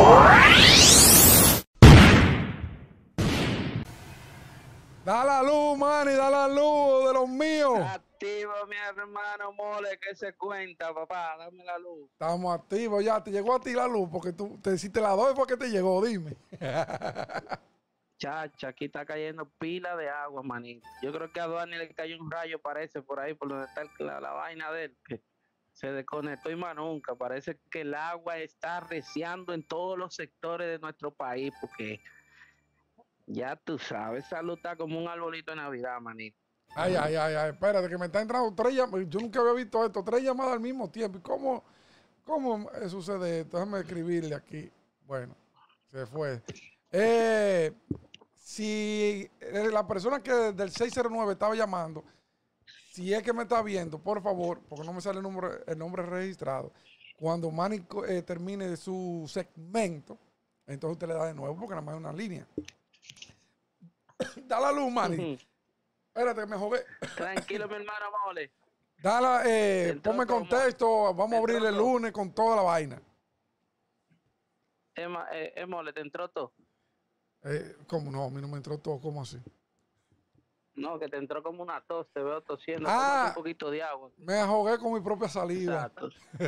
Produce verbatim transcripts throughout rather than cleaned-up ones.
Da la luz, Manny, da la luz de los míos. Activo, mi hermano Mole, que se cuenta, papá, dame la luz. Estamos activos ya, te llegó a ti la luz porque tú te hiciste la doy porque te llegó, dime. Chacha, aquí está cayendo pila de agua, manito. Yo creo que a Duani le cayó un rayo, parece, por ahí, por donde está el- la, la vaina de él, que se desconectó y más nunca. Parece que el agua está arreciando en todos los sectores de nuestro país, porque ya tú sabes, salud está como un arbolito de Navidad, manito. Ay, ay, ay, ay, espérate, que me está entrando tres llamadas. Yo nunca había visto esto, tres llamadas al mismo tiempo. ¿Y cómo, cómo sucede esto? Déjame escribirle aquí. Bueno, se fue. Eh, si eh, la persona que del seis cero nueve estaba llamando, si es que me está viendo, por favor, porque no me sale el nombre, el nombre registrado, cuando Manny eh, termine su segmento, entonces usted le da de nuevo porque nada más es una línea. Da la luz, Manny. Espérate, que me jogué. Tranquilo, mi hermano Mole. Dale, eh, Entró ponme todo, contexto, vamos a entró abrir el todo. lunes con toda la vaina. Emma, eh, eh, Mole, ¿te entró todo? Eh, ¿Cómo no? A mí no me entró todo, ¿cómo así? No, que te entró como una tos, te veo tosiendo, Ah. tómate un poquito de agua. Me ahogué con mi propia saliva. Exacto.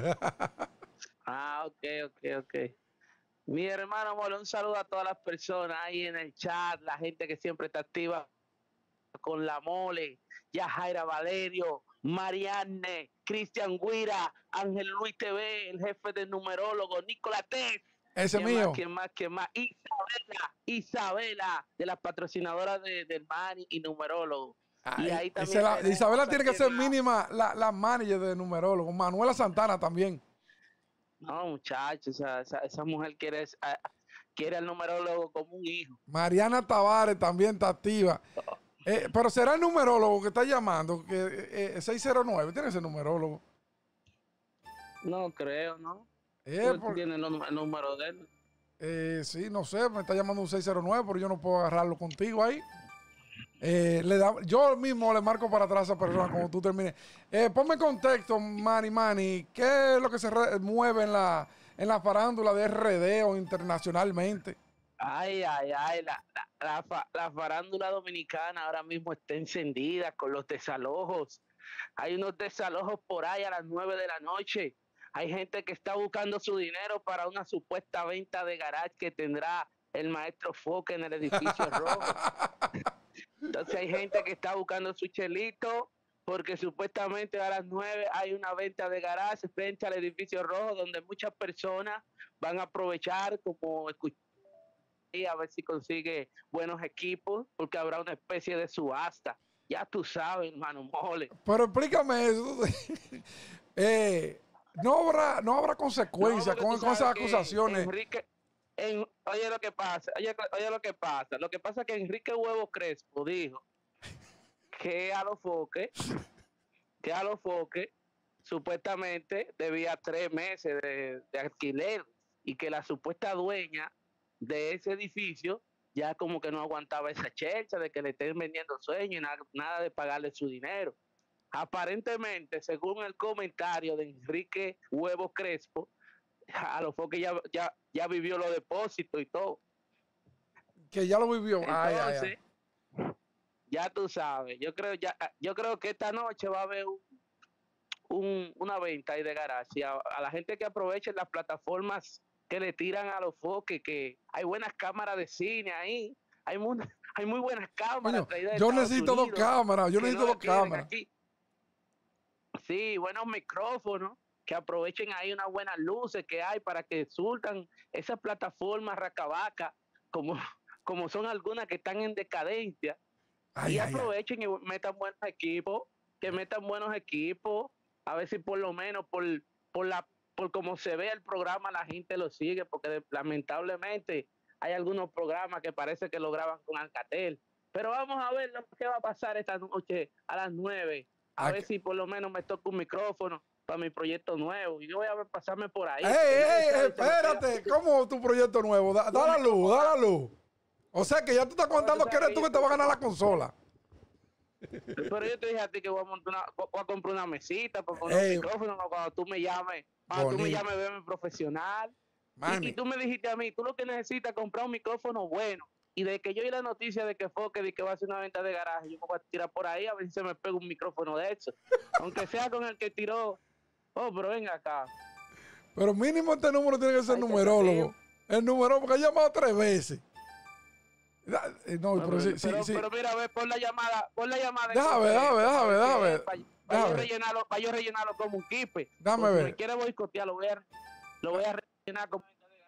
Ah, ok, ok, ok. Mi hermano Mole, un saludo a todas las personas ahí en el chat, la gente que siempre está activa con la Mole, Yajaira Valerio, Marianne, Cristian Guira, Ángel Luis T V, el jefe del numerólogo, Nicolás Tess. Ese ¿Quién mío. más, quién más, quién más? Isabela, Isabela, de las patrocinadoras de, del Manny y numerólogo. Ay, Y ahí esa también la- tenemos Isabela tiene que aquí ser la- mínima la, la manager de numerólogo. Manuela Santana también. No, muchachos, esa, esa, esa mujer quiere, a- quiere al numerólogo como un hijo. Mariana Tavares también está activa. Eh, pero será el numerólogo que está llamando, que eh, eh, seis cero nueve, tiene ese numerólogo. No creo, ¿no? Eh, Porque tú por- tienes el, nú- el número de él. eh, sí, no sé, me está llamando un seis cero nueve, pero yo no puedo agarrarlo contigo ahí. Eh, le da, yo mismo le marco para atrás a esa persona cuando tú termines. Eh, ponme en contexto, Manny, Manny, ¿qué es lo que se re- mueve en la, en la farándula de R D o internacionalmente? Ay, ay, ay, la, la, la, fa- la farándula dominicana ahora mismo está encendida con los desalojos. Hay unos desalojos por ahí a las nueve de la noche. Hay gente que está buscando su dinero para una supuesta venta de garage que tendrá el maestro Foque en el edificio rojo. Entonces hay gente que está buscando su chelito porque supuestamente a las nueve hay una venta de garage frente al edificio rojo donde muchas personas van a aprovechar como escuchar y a ver si consigue buenos equipos porque habrá una especie de subasta. Ya tú sabes, hermano Mole. Pero explícame eso. eh, no habrá, no habrá consecuencias No, con, con esas acusaciones. Enrique, en, oye lo que pasa, oye, oye lo que pasa. Lo que pasa es que Enrique Huevo Crespo dijo que a los foques, que a los foques supuestamente debía tres meses de, de alquiler y que la supuesta dueña de ese edificio ya como que no aguantaba esa chelcha de que le estén vendiendo sueños y nada, nada de pagarle su dinero. Aparentemente, según el comentario de Enrique Huevo Crespo, a los foques ya, ya, ya vivió los depósitos y todo. Que ya lo vivió. Ay, Entonces, ay, ay. ya tú sabes, yo creo, ya, yo creo que esta noche va a haber un, un, una venta ahí de garage. A, a la gente que aproveche las plataformas que le tiran a los foques, que hay buenas cámaras de cine ahí, hay muy, hay muy buenas cámaras. Coño, yo necesito dos cámaras, yo necesito no dos cámaras. Aquí. Sí, buenos micrófonos, que aprovechen ahí unas buenas luces que hay para que surtan esas plataformas racabaca, como, como son algunas que están en decadencia. Ay, y ay, aprovechen ay. y metan buenos equipos, que metan buenos equipos, a ver si por lo menos por, por la por cómo se ve el programa la gente lo sigue, porque de, lamentablemente hay algunos programas que parece que lo graban con Alcatel. Pero vamos a ver lo que va a pasar esta noche a las nueve, a Aquí. ver si por lo menos me toca un micrófono para mi proyecto nuevo. Y yo voy a ver, pasarme por ahí. ¡Ey, ey, espérate! ¿Cómo tu proyecto nuevo? Da, da la luz, da la luz. O sea que ya tú estás contando que eres tú que te vas a ganar la consola. Pero yo te dije a ti que voy a, montar una, voy a comprar una mesita para poner Ey, un micrófono cuando tú me llames. Cuando bonito. Tú me llames, veme profesional. Y, y tú me dijiste a mí, tú lo que necesitas es comprar un micrófono bueno. Y de que yo oí la noticia de que Foque de que va a hacer una venta de garaje, yo me voy a tirar por ahí a ver si se me pega un micrófono de eso. Aunque sea con el que tiró. Oh, pero venga acá. Pero mínimo este número tiene que ser Ay, numerólogo. El número, porque ha llamado tres veces. No, no pero, pero, sí, pero, sí, pero mira, a ver, pon la llamada, pon la llamada. Déjame, déjame, déjame, déjame. Para yo rellenarlo, para yo rellenarlo como un kipe. Déjame ver. Si me quiere boicotear, lo voy a, lo voy a rellenar como.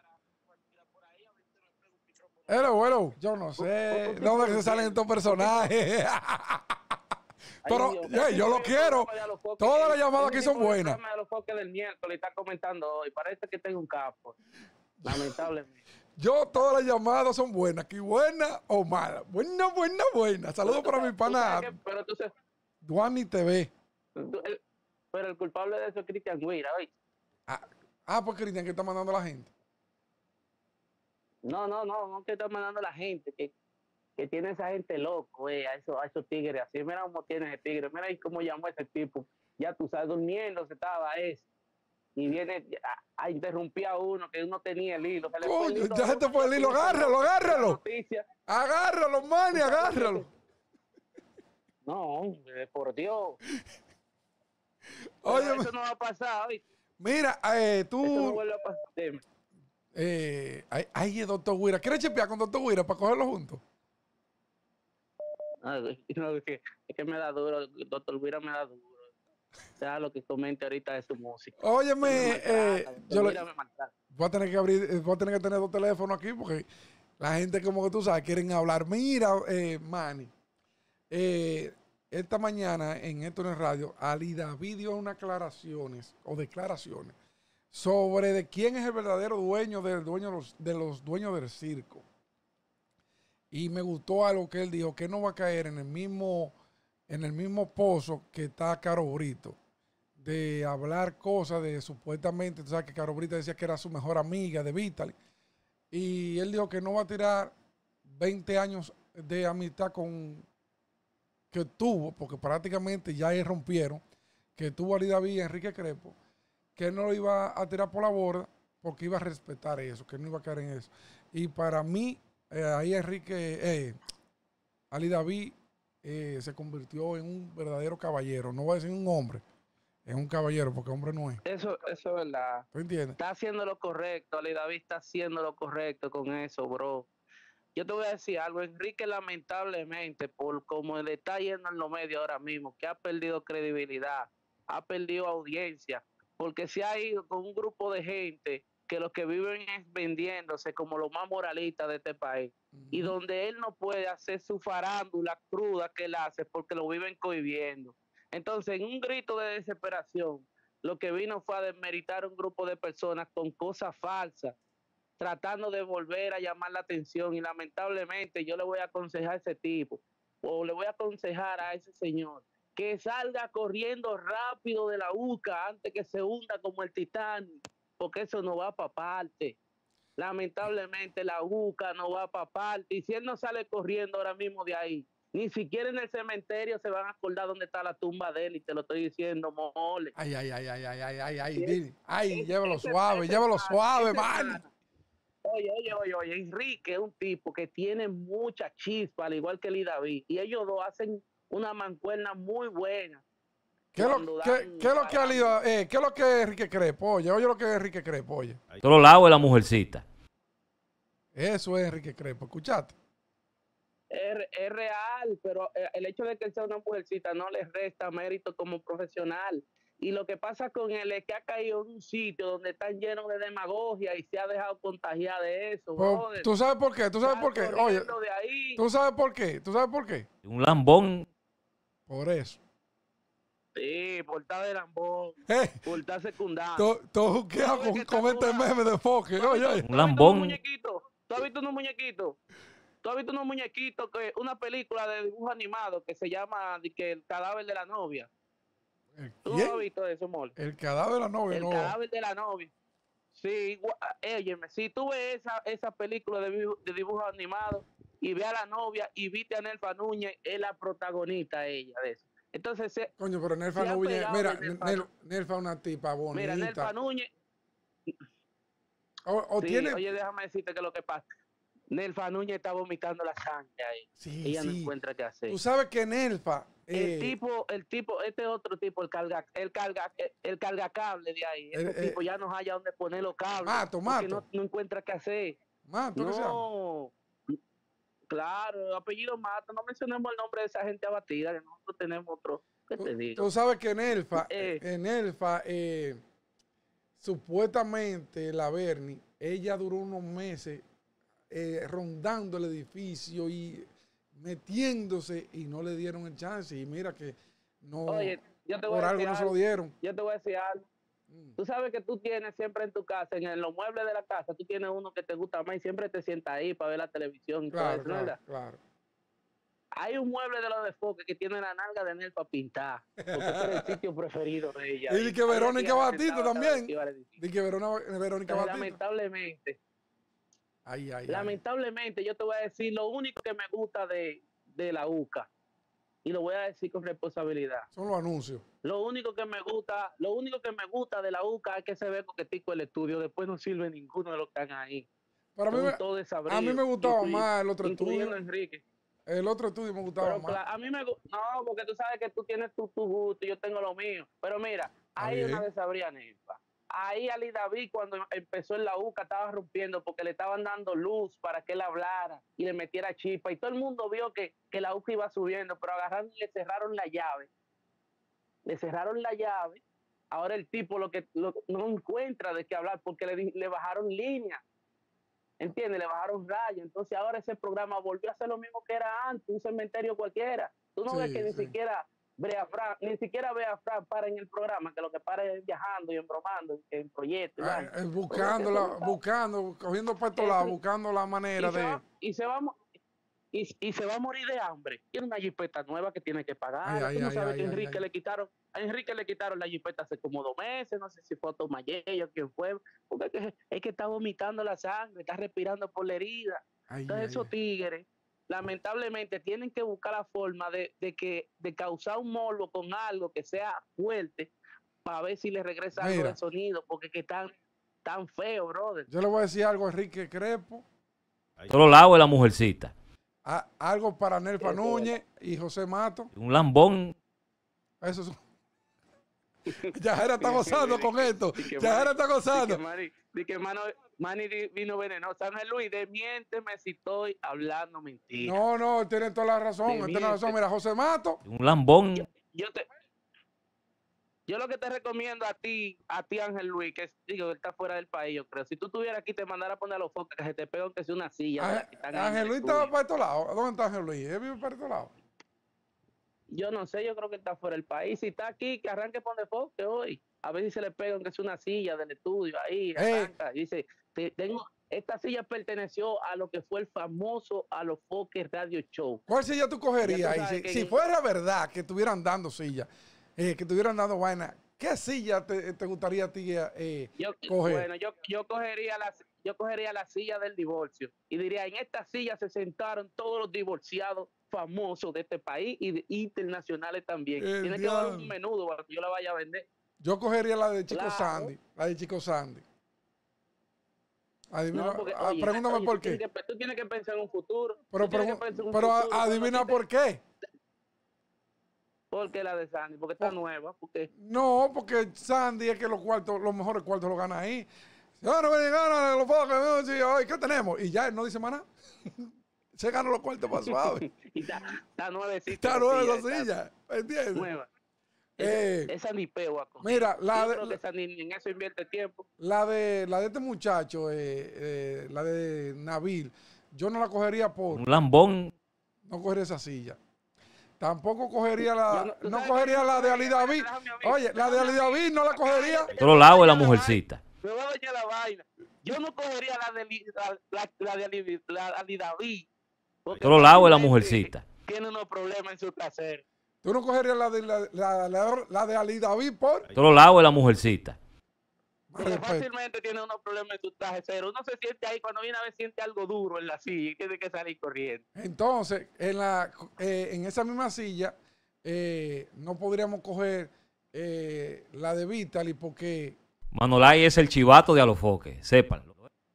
Hello, hello. Yo no sé. ¿Dónde se salen estos personajes? Pero Ay, Dios, hey, yo lo quiero. Todas las llamadas aquí son buenas. De los foques del miércoles está comentando hoy. Parece que tengo un capo. Lamentablemente. Yo, todas las llamadas son buenas. Aquí buenas o malas. Buena, buena, buena. Saludos para mi pana. Pero tú sabes. Duani T V. Pero el culpable de eso es Cristian Guira, ¿oí? Ah, ah, pues Cristian, ¿qué está mandando la gente? No, no, no, no que está mandando la gente, que, que tiene esa gente loco, eh, a, esos, a esos tigres así. Mira cómo tiene ese tigre, mira ahí cómo llamó ese tipo. Ya tú sabes, durmiendo se estaba ese. Y viene a, a interrumpir a uno, que uno tenía el hilo. Se le Coño, fue el hilo ya se te fue el hilo, agárralo, agárralo. Agárralo, mani, agárralo. No, hombre, por Dios. Oye, eso no va a pasar, ¿oíste? Mira, eh, tú... Eso no vuelve a pasar. Eh, ay, ay, doctor Guira. ¿Quieres chepear con doctor Guira para cogerlo juntos? No, no, es, que, es que me da duro, doctor Guira me da duro. O sea, lo que comente ahorita de su música. Óyeme, eh, yo le, voy a tener que abrir, voy a tener que tener dos teléfonos aquí porque la gente, como que tú sabes, quieren hablar. Mira, eh, Manny, eh, esta mañana en esto en el radio, Ali David dio unas aclaraciones o declaraciones sobre de quién es el verdadero dueño del dueño de los, de los dueños del circo. Y me gustó algo que él dijo, que no va a caer en el mismo, en el mismo pozo que está Caro Brito, de hablar cosas de supuestamente, tú sabes que Caro Brito decía que era su mejor amiga de Vitaly, y él dijo que no va a tirar veinte años de amistad con que tuvo, porque prácticamente ya ahí rompieron, que tuvo Ali David y Enrique Crepo, que él no lo iba a tirar por la borda porque iba a respetar eso, que no iba a caer en eso. Y para mí, eh, ahí Enrique, eh, Ali David eh, se convirtió en un verdadero caballero. No voy a decir un hombre, es un caballero porque hombre no es. Eso, eso es verdad. ¿Tú entiendes? Está haciendo lo correcto, Ali David está haciendo lo correcto con eso, bro. Yo te voy a decir algo, Enrique lamentablemente, por como le está yendo en los medios ahora mismo, que ha perdido credibilidad, ha perdido audiencia, porque se ha ido con un grupo de gente que lo que viven es vendiéndose como los más moralistas de este país. Uh-huh. Y donde él no puede hacer su farándula cruda que él hace porque lo viven cohibiendo. Entonces, en un grito de desesperación, lo que vino fue a desmeritar a un grupo de personas con cosas falsas, tratando de volver a llamar la atención. Y lamentablemente yo le voy a aconsejar a ese tipo, o le voy a aconsejar a ese señor, que salga corriendo rápido de la U C A antes que se hunda como el Titanic, porque eso no va para parte. Lamentablemente la U C A no va para parte, y si él no sale corriendo ahora mismo de ahí, ni siquiera en el cementerio se van a acordar dónde está la tumba de él, y te lo estoy diciendo, mole. Ay, ay, ay, ay, ay, ay, ay, ay, ay, ay, llévalo suave, llévalo suave, man. Oye, oye, oye, oye, Enrique es un tipo que tiene mucha chispa, al igual que Ali David, y ellos dos hacen una mancuerna muy buena. ¿Qué es lo, ¿qué, ¿qué lo que Ali, eh, ¿qué es lo que Enrique Crepo? Oye, oye lo que Enrique Crepo, oye. Todos lados de la mujercita. Eso es Enrique Crepo, ¿escuchaste? Es, es real, pero el hecho de que él sea una mujercita no le resta mérito como profesional. Y lo que pasa con él es que ha caído en un sitio donde están llenos de demagogia y se ha dejado contagiar de eso. Pues, ¿tú sabes por qué? ¿Tú sabes por qué? Oye, ¿tú sabes por qué? ¿Tú sabes por qué? Un lambón. Por eso. Sí, por estar de lambón, eh, por estar secundario. Tú juqueas con, con este meme de Foque. Oye, oye. Un lambón. ¿Tú has visto unos muñequitos? ¿Tú has visto unos muñequitos? Que una película de dibujo animado que se llama que El cadáver de la novia. ¿Tú no has visto eso, Mol? El cadáver de la novia, El no. cadáver de la novia. Sí, óyeme, si tú ves esa, esa película de, de dibujo animado y ve a la novia y viste a Nelfa Núñez, es la protagonista ella de eso. Entonces, se, coño, pero Nelfa Núñez, mira, Nelfa, Nelfa es una tipa bonita. Mira, Nelfa Núñez, O, o Sí, tiene... oye, déjame decirte que lo que pasa. Nelfa Núñez está vomitando la sangre ahí. Sí, Ella no sí. encuentra qué hacer. Tú sabes que Nelfa... El eh, tipo, el tipo, este otro tipo, el carga, el carga, el carga cable de ahí, El, ese eh, tipo ya no haya dónde poner los cables, Mato, porque Mato. no, no encuentra qué hacer. Mato, ¿qué se llama? No, claro, apellido Mato, no mencionemos el nombre de esa gente abatida, que nosotros tenemos otro, ¿qué Tú, te tú digo? sabes que Nelfa, Eh, en Nelfa, eh, supuestamente la Bernie, ella duró unos meses eh, rondando el edificio y metiéndose y no le dieron el chance. Y mira que no, Oye, yo te voy por a algo decir no se lo algo, dieron. yo te voy a decir algo. Mm. Tú sabes que tú tienes siempre en tu casa, en los muebles de la casa, tú tienes uno que te gusta más y siempre te sientas ahí para ver la televisión y todo Claro, eso, ¿no es claro, verdad? claro. Hay un mueble de los de Foque que tiene la nalga de Nelfa pintada, porque ese era el sitio preferido de ella. Y di que Verónica Batista también. Lamentablemente, Di que Verona- Verónica Batista. lamentablemente, Ay, ay, ay. lamentablemente, yo te voy a decir lo único que me gusta de, de la U C A, y lo voy a decir con responsabilidad. Son los anuncios. Lo único que me gusta, lo único que me gusta de la U C A es que se ve coquetico el estudio, después no sirve ninguno de los que están ahí. Para mí, Son me- todos a mí me desabridos, gustaba incluy- más el otro incluyendo a estudio. Enrique. El otro estudio me gustaba Pero más. cla- a mí me gu- no, porque tú sabes que tú tienes tu, tu gusto y yo tengo lo mío. Pero mira, hay bien. una desabría Nelfa. Ahí Ali David, cuando empezó en la U C A, estaba rompiendo porque le estaban dando luz para que él hablara y le metiera chispa. Y todo el mundo vio que, que la U C A iba subiendo, pero agarraron y le cerraron la llave. Le cerraron la llave. Ahora el tipo lo que lo- no encuentra de qué hablar porque le, di- le bajaron línea. ¿Entiendes? Le bajaron raya. Entonces ahora ese programa volvió a ser lo mismo que era antes, un cementerio cualquiera. Tú no Sí, ves que ni sí. siquiera Brea Fran, ni siquiera Bea Fran para en el programa, que lo que para es viajando y embromando en proyectos. y Ah, vaina. eh, buscándola, Eso no está- buscando, cogiendo para estos Eso- lados, buscando la manera y se de. va, y se va a mo- y, y se va a morir de hambre. Tiene una jipeta nueva que tiene que pagar. Ay, ay, Tú no ay, sabes ay, que ay, Enrique ay. le quitaron, a Enrique le quitaron la jipeta hace como dos meses, no sé si fue Tomayello o quién fue, porque es que, es que está vomitando la sangre, está respirando por la herida. Ay, Entonces ay, esos ay. tigres, lamentablemente, tienen que buscar la forma de, de que de causar un morbo con algo que sea fuerte para ver si le regresa algo Mira. de sonido, porque que están tan feos, brother. Yo le voy a decir algo a Enrique Crepo, Otro lado de la mujercita. a- algo para Nelfa Eso Núñez y José Mato. Un lambón. Eso es. Yajera está gozando con esto. Di que Yajera Manny- está gozando. Di que Manny, di que mano, Manny di- vino venenoso. Ángel Luis, desmiénteme si estoy hablando mentira. No, no, tiene toda la razón. De Tiene la razón. Mira, José Mato. Un lambón. Yo te, yo lo que te recomiendo a ti, a ti Ángel Luis, que es, digo, él está fuera del país, yo creo. Si tú estuvieras aquí, te mandara a poner a los focos que se te pegan que sea una silla. de Ángel, las que están ahí en Ángel el Luis estudio. estaba para estos lados. ¿Dónde está Ángel Luis? ¿Él vive para estos lados? Yo no sé, yo creo que está fuera del país. Si está aquí, que arranque por default hoy. A ver si se le pegan que es una silla del estudio ahí. Ey. Arranca. Dice, te- tengo, esta silla perteneció a lo que fue el famoso A los Foques Radio Show. ¿Cuál silla tú cogerías? Ya tú ahí? sabes Si, que- si fuera verdad que estuvieran dando silla, eh, que estuvieran dando vaina, ¿qué silla te, te gustaría a ti eh, Yo, coger? bueno, yo, yo cogería la, yo cogería la silla del divorcio y diría, en esta silla se sentaron todos los divorciados famosos de este país y de internacionales también. El Tiene que haber diablo. un menudo para que yo la vaya a vender. Yo cogería la de Chico Claro. Sandy. La de Chico Sandy. Adivina, No, porque, ah, oye, pregúntame oye, por tú tienes qué. que- tú tienes que pensar en un futuro. Pero, Tú tienes pregu- que pensar en un pero a- futuro. Cuando adivina a ti te- por qué. ¿Por qué la de Sandy? Porque está Por- nueva. Porque No, porque Sandy es que los cuartos, los mejores cuartos los gana ahí. Bueno, ven y gana los focos, ¿no? Sí, ay, ¿qué tenemos? Y ya él no dice más nada. Se gana los cuartos más suave. y está, está nuevecita. Está la nueva silla, esa está silla. ¿Entiendes? Nueva. Eh, Esa, esa ni peo a coger. Mira, la Yo de, creo que esa ni, ni en eso invierte tiempo. la de la de este muchacho, eh, eh, la de Nabil, yo no la cogería por, Un lambón. no cogería esa silla. Tampoco cogería la, Yo no- tú no sabes cogería que- la de Ali David. Déjame a mí, Oye, la de déjame Ali a mí. David no la cogería. Otro lado de la mujercita. Me va a dañar la vaina. Yo no cogería la de, Li- la, la, la de Ali, la, Ali David. porque Otro lado de la fácilmente mujercita. Tiene unos problemas en su trasero. Tú no cogerías la de, la, la- la- la de Ali David por Otro lado de la mujercita. más Porque respeto. fácilmente tiene unos problemas en su trasero. Uno se siente ahí, cuando viene a ver, siente algo duro en la silla y tiene que salir corriendo. Entonces, en, la, eh, en esa misma silla, eh, no podríamos coger eh, la de Vitali porque Manolay es el chivato de Alofoque. Sépanlo.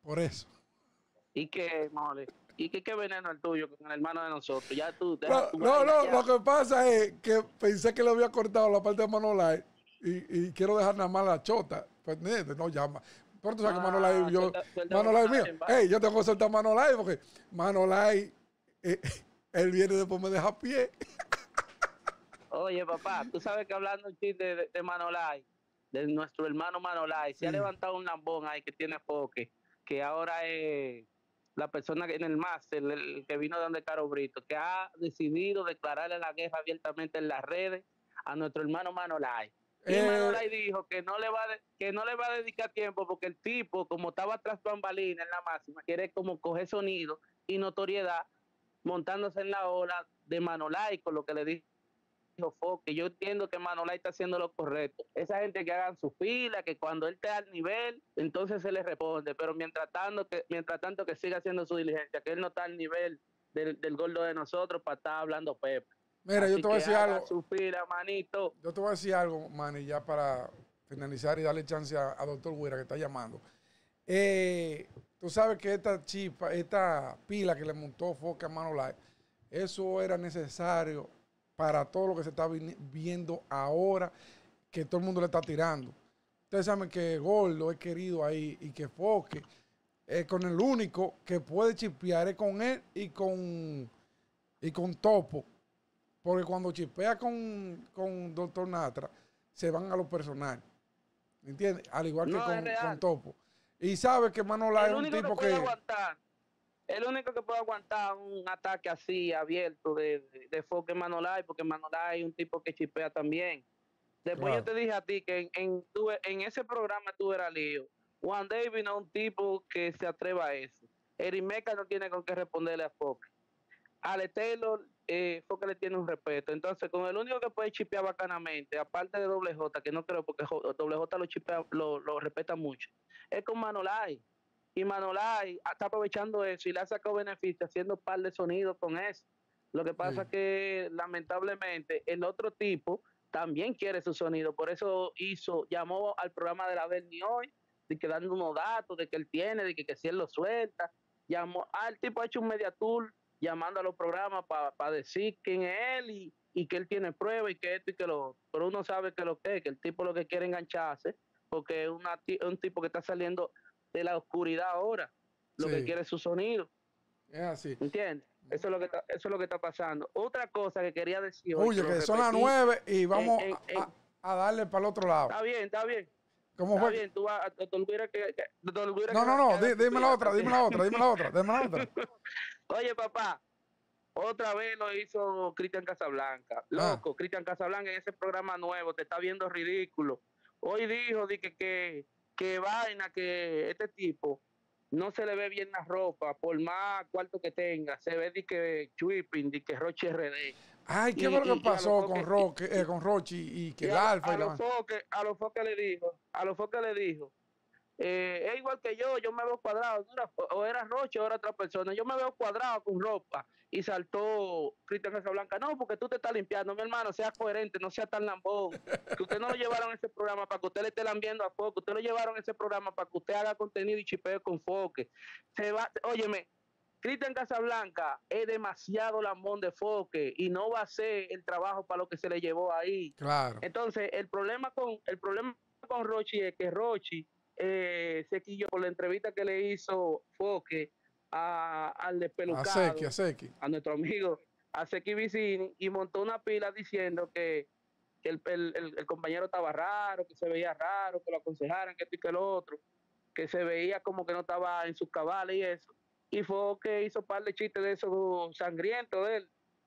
Por eso. Y que, mole, y que qué veneno el tuyo con el hermano de nosotros. Ya tú, deja No, tu no, vaina no, ya. lo que pasa es que pensé que le había cortado la parte de Manolay y, y quiero dejar nada más la chota. Pues ¿entiendes? No llama. Pero tú sabes que Manolay, Ah, yo, suelta, suelta Manolay Manolay mío, en hey, banda. yo tengo que soltar Manolay porque Manolay, eh, él viene y después me deja a pie. Oye, papá, tú sabes que hablando un chiste de, de Manolay, de nuestro hermano Manolay, se ha Sí. levantado un lambón ahí que tiene foque, que ahora es la persona que en el máster, el, el que vino de donde Caro Brito, que ha decidido declararle la guerra abiertamente en las redes a nuestro hermano Manolay. Y Eh, Manolay dijo que no le va a de, que no le va a dedicar tiempo porque el tipo, como estaba tras bambalina en la máxima, quiere como coger sonido y notoriedad montándose en la ola de Manolay, con lo que le dijo Foque. Yo entiendo que Manolay está haciendo lo correcto. Esa gente que hagan su fila, que cuando él esté al nivel, entonces se le responde. Pero mientras tanto, que, mientras tanto que siga haciendo su diligencia, que él no está al nivel del, del gordo de nosotros para estar hablando Pepe. mira, Así yo te voy a que decir haga algo. su fila, manito. Yo te voy a decir algo, Manny, ya para finalizar y darle chance a, a doctor Guira que está llamando. Eh, tú sabes que esta chispa, esta pila que le montó Foque a Manolay, eso era necesario para todo lo que se está vi- viendo ahora, que todo el mundo le está tirando. Ustedes saben que Gordo es querido ahí y que Foque es con el único que puede chipear es con él y con, y con Topo. Porque cuando chipea con, con doctor Natra, se van a lo personal. ¿Me entiendes? Al igual que No es con, con real. Topo. Y sabe que Manolay El es un único que tipo puede que... aguantar, el único que puede aguantar un ataque así abierto de, de, de Foque Manolay, porque Manolay es un tipo que chipea también. Después yo Claro. te dije a ti que en, en, tu, en ese programa tú eras lío. Juan David no es un tipo que se atreva a eso. Erimeca no tiene con qué responderle a Foque. Ale Taylor, eh, Foque le tiene un respeto. Entonces, con el único que puede chipear bacanamente, aparte de Doble J, que no creo porque Doble J lo chipea, lo, lo respeta mucho, es con Manolay. Y Manolay está aprovechando eso y le ha sacado beneficio haciendo un par de sonidos con eso. Lo que pasa Sí. es que lamentablemente el otro tipo también quiere su sonido, por eso hizo, llamó al programa de la Berni hoy, de que dando unos datos de que él tiene, de que, que si él lo suelta, llamó, ah, el tipo ha hecho un media tour llamando a los programas para pa decir quién es él y, y que él tiene pruebas y que esto y que lo otro, pero uno sabe que lo que es, que el tipo lo que quiere engancharse, porque es una, un tipo que está saliendo de la oscuridad ahora, lo Sí. que quiere es su sonido. Es así. ¿Entiendes? Eso es lo que está, eso es lo que está pasando. Otra cosa que quería decir hoy, Oye, que lo que son las repetí, nueve y vamos en, en, a, en, a- a darle para el otro lado. está bien, está bien, ¿Cómo está fue? que- bien, tú vas a doctor Guira que, que, doctor Guira No, que, no, que no, haga di- su dime la fila otra, dime también. la otra, dime la otra, dime la otra. Oye, papá, otra vez lo hizo Cristian Casablanca. Ah, Loco, Cristian Casablanca en ese programa nuevo te está viendo ridículo. Hoy dijo di que, que, que vaina, que este tipo no se le ve bien la ropa, por más cuarto que tenga, se ve di que Chuiping, di que Roche R D. ay, ¿qué Y, fue lo que y, y a los pasó con foques, y, Roque, eh, con Rochi y que y el a, lo, Alfa y a la los foques, a los foques le dijo, a los foques le dijo, eh, es igual que yo, yo me veo cuadrado, ¿no? O era Roche o era otra persona, yo me veo cuadrado con ropa. Y saltó Cristian Casablanca, no, porque tú te estás limpiando, mi hermano, sea coherente, no sea tan lambón, que usted no lo llevaron a ese programa para que usted le esté lambiendo a Foque, usted lo llevaron a ese programa para que usted haga contenido y chipeo con Foque. Se va, óyeme, Cristian Casablanca es demasiado lambón de Foque y no va a hacer el trabajo para lo que se le llevó ahí. Claro. Entonces, el problema con, el problema con Rochi es que Rochi eh, se quilló por la entrevista que le hizo Foque a, al A despelucado, Seki, a Seki. a nuestro amigo, a Seki Vicini, y montó una pila diciendo que, que el, el, el, el compañero estaba raro, que se veía raro, que lo aconsejaran, que esto y que lo otro, que se veía como que no estaba en sus cabales y eso. Y Foque hizo un par de chistes de esos sangrientos de él,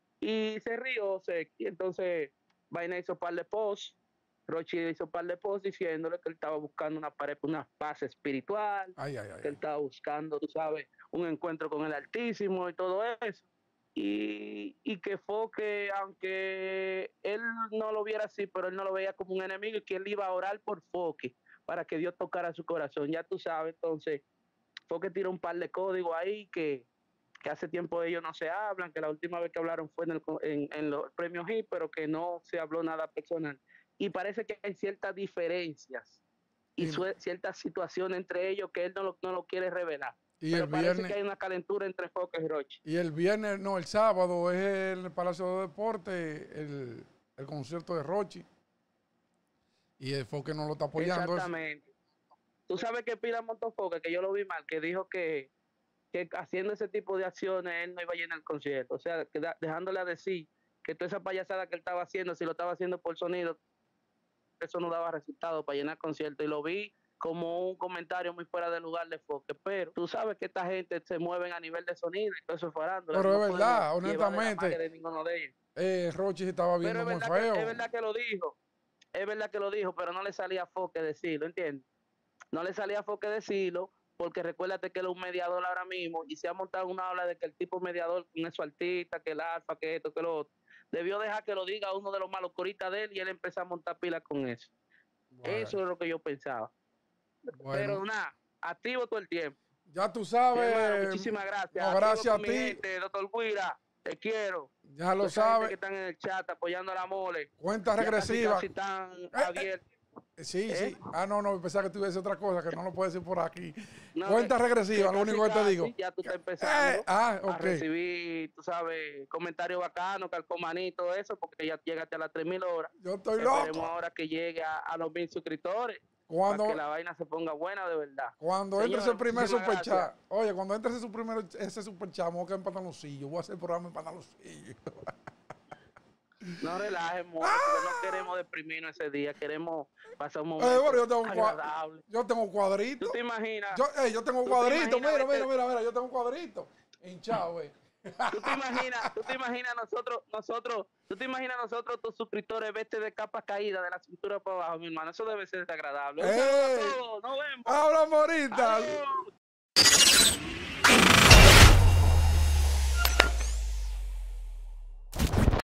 y se rió Seki. Entonces, Vaina hizo un par de posts, Rochi hizo un par de posts diciéndole que él estaba buscando una, una paz espiritual, Ay, ay, ay. que él estaba buscando, tú sabes, un encuentro con el Altísimo y todo eso. Y, y que Foque, aunque él no lo viera así, pero él no lo veía como un enemigo y que él iba a orar por Foque para que Dios tocara su corazón. Ya tú sabes, entonces, Foque tiró un par de códigos ahí que, que hace tiempo ellos no se hablan, que la última vez que hablaron fue en, el, en, en los premios Hit, pero que no se habló nada personal. Y parece que hay ciertas diferencias y ciertas situaciones entre ellos que él no lo, no lo quiere revelar. Y Pero el parece viernes, que hay una calentura entre Fox y Rochi. Y el viernes, no, el sábado es el Palacio de Deportes, el, el concierto de Rochi. Y el Foque no lo está apoyando. Exactamente. Eso. Tú sabes que Pila Montofoque, que yo lo vi mal, que dijo que, que haciendo ese tipo de acciones él no iba a llenar el concierto. O sea, que da, dejándole a decir que toda esa payasada que él estaba haciendo, si lo estaba haciendo por sonido, eso no daba resultado para llenar el concierto. Y lo vi como un comentario muy fuera de lugar de Foque. Pero tú sabes que esta gente se mueven a nivel de sonido y todo eso es farándula. Pero no es verdad, honestamente, de ninguno de ellos. Eh, Rochi se estaba viendo pero muy feo. Que, es verdad que lo dijo. Es verdad que lo dijo, pero no le salía a Foque decirlo, ¿entiendes? No le salía a Foque decirlo, porque recuérdate que él es un mediador ahora mismo y se ha montado una ola de que el tipo mediador con su artista, que el alfa, que esto, que lo otro. Debió dejar que lo diga uno de los malos coristas de él y él empezó a montar pilas con eso. Bueno. Eso es lo que yo pensaba. Bueno. Pero nada, activo todo el tiempo. Ya tú sabes. Hermano, muchísimas gracias. No, gracias a ti. Gente, doctor Guira, te quiero. Ya lo sabes. Que están en el chat apoyando a la mole. Cuenta regresiva. Casi, casi están eh, abiertos. Eh, sí, ¿Eh? sí. Ah, no, no, pensaba que tú ibas a decir otra cosa que no lo puedes decir por aquí. No, Cuenta regresiva, lo único que te digo. Ya tú estás empezando eh, ah, okay. a recibir, tú sabes, comentarios bacanos, calcomaní y todo eso, porque ya llegaste a las tres mil horas. Yo estoy Esperemos loco. Esperemos ahora que llegue a, a los mil suscriptores. Cuando, para que la vaina se ponga buena de verdad. Cuando entre ese primer superchat, oye, cuando entre ese, primer, ese superchat, me voy a quedar en pantaloncillo. Voy a hacer el programa en pantaloncillo. No relajes, mucho, ¡ah! Porque no queremos deprimirnos ese día, queremos pasar un momento eh, bueno, yo tengo agradable. Yo tengo cuadrito. ¿Tú te imaginas? Yo, eh, yo tengo cuadrito, mira, mira, mira, mira, mira, yo tengo cuadrito. Hinchado, güey. ¿Tú te imaginas, tú te imaginas nosotros, nosotros, tú te imaginas nosotros, tus suscriptores, vete de capas caídas de la cintura para abajo, mi hermano? Eso debe ser desagradable. ¡Eh! Nos vemos. Hablamos ahorita. Adiós.